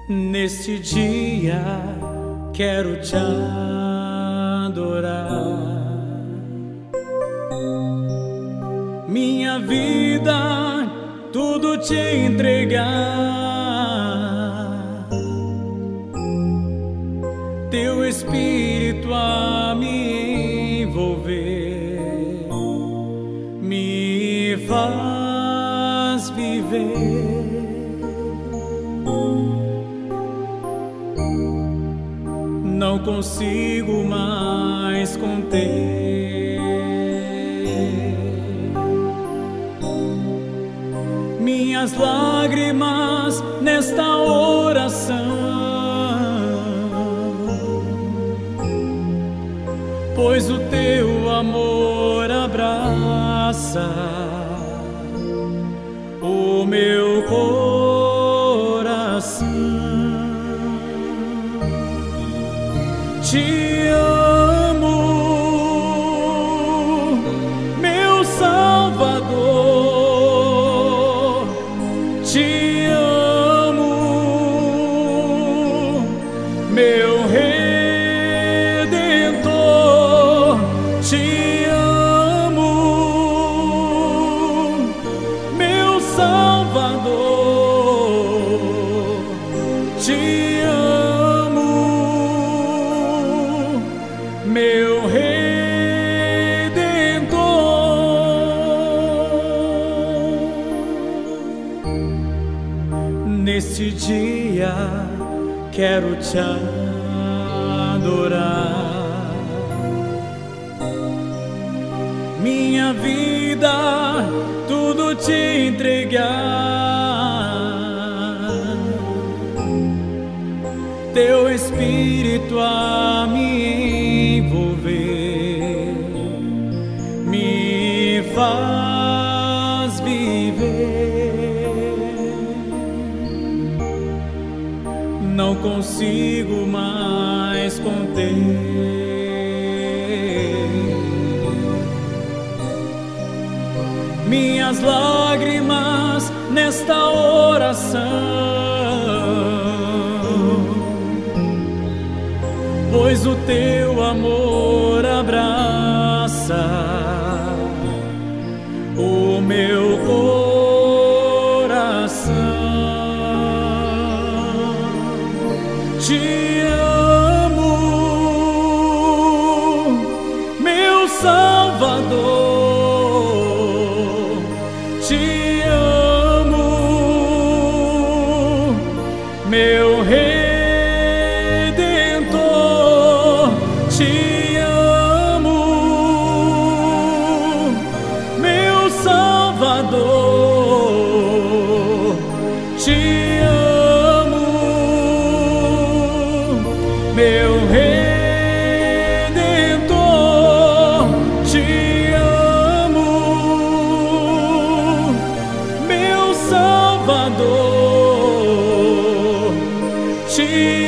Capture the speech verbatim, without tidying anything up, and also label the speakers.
Speaker 1: Neste dia quero te adorar, minha vida tudo te entregar, teu Espírito a me envolver, me faz viver. Não consigo mais conter minhas lágrimas nesta oração, pois o teu amor abraça o meu coração. Te amo, meu Salvador, te amo, meu Redentor, te amo, meu Salvador, te meu Redentor. Neste dia quero te adorar, minha vida tudo te entregar, teu Espírito a me envolver, me faz viver. Não consigo mais conter minhas lágrimas nesta oração, pois o teu amor abraça o meu coração. Te amo, meu Salvador, te amo, meu Redentor, te amo, meu Salvador, te amo, meu Redentor, te amo, meu Salvador, te